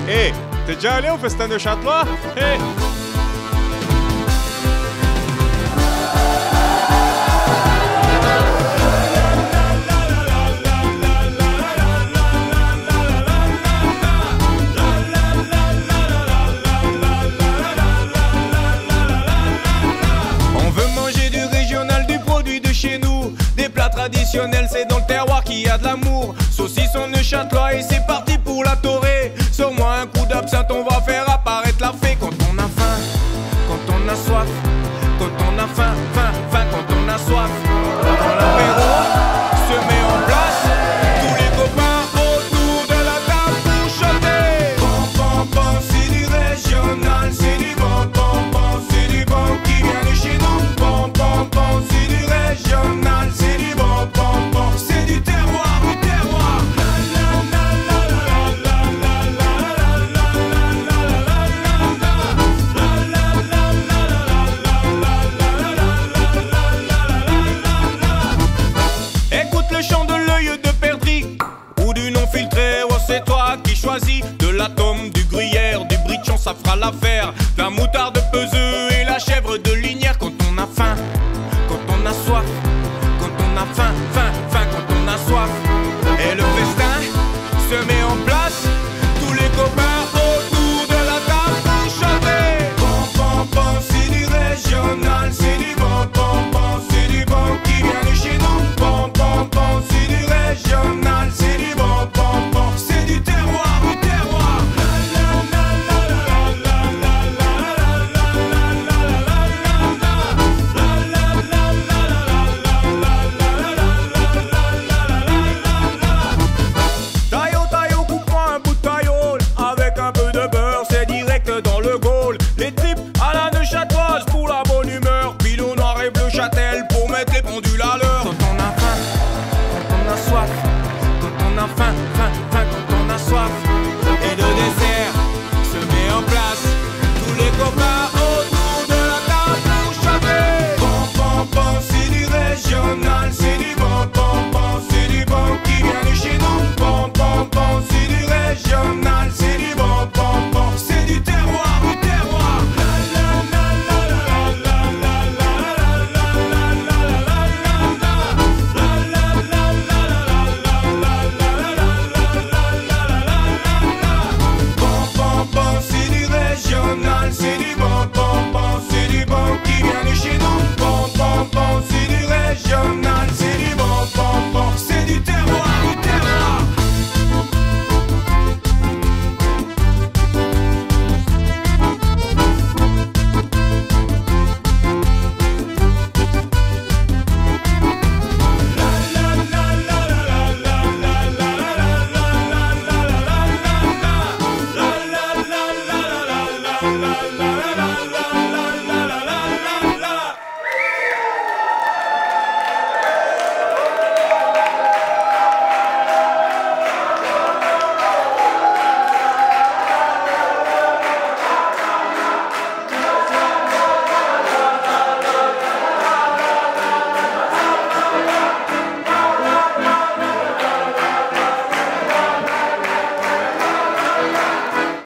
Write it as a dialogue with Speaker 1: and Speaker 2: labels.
Speaker 1: Hé, t'es déjà allé au festin de Châtelois? Hé!
Speaker 2: On veut manger du régional, du produit de chez nous. Des plats traditionnels, c'est dans le terroir qu'il y a de l'amour. Saucisson de Châtelois et c'est parti pour la Torée. Sur-moi un coup d'absinthe, on va faire apparaître la fée. Quand on a faim, quand on a soif, quand on a faim, quand on a soif. Quand l'apéro se met en place, tous les copains autour de la table pour chanter. Bon, bon, bon, c'est du régional, c'est du bon, bon, bon, c'est du bon qui vient de chez nous. Bon, bon, bon, c'est du régional, c'est du bon, bon, bon, c'est du terroir, du terroir. Écoute le chant de l'œil de perdrix ou du non filtré, oh c'est toi qui choisis. De l'atome, du gruyère, du brie-de-champ, ça fera l'affaire. De la moutarde peseux et la chèvre de Linière. Quand on a faim, quand on a soif, quand on a faim, quand on a soif. Et le festin se met en place.